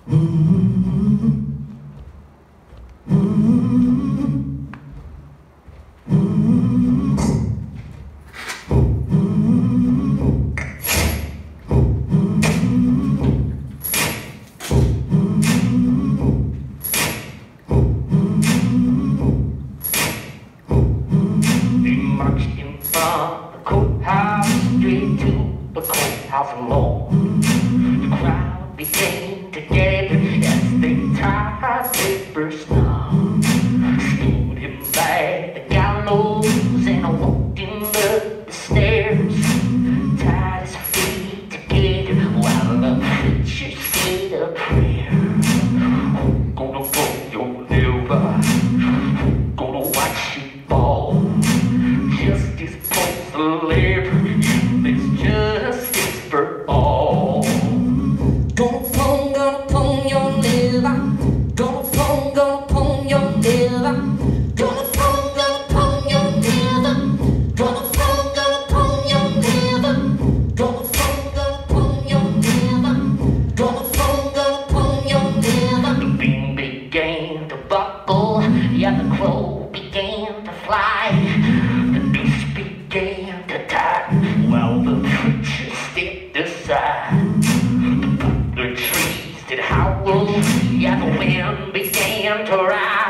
House and more. The crowd began to gather as they tied their first knot. Stood him by the gallows and walked him up the stairs. Tied his feet together while the preacher said a prayer. Who's gonna pull your liver? Who's gonna watch you fall? Justice pulls the lever. It's justice for all. Gonna pull your liver. Gonna pull your liver. Gonna pull your liver. Gonna pull your liver. Gonna pull your liver. Gonna pull your liver. The beam began to buckle, yeah, the crow began to fly. The noose began to tighten while the preacher stepped aside. The trees did howl, yeah, the wind began to rise.